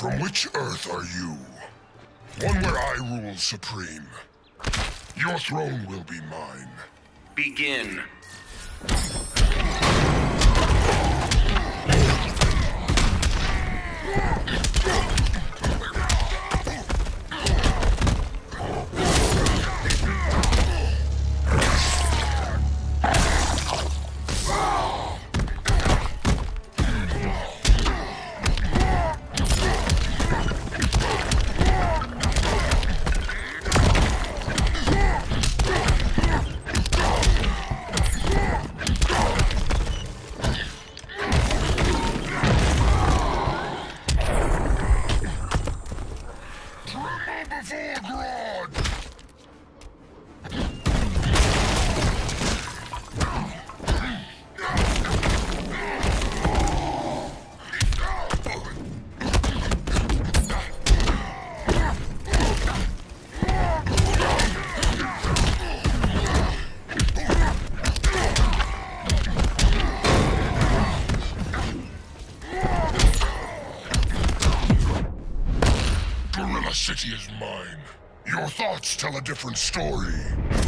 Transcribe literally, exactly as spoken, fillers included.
From which Earth are you? One where I rule supreme. Your throne will be mine. Begin. Gorilla City is mine. Your thoughts tell a different story.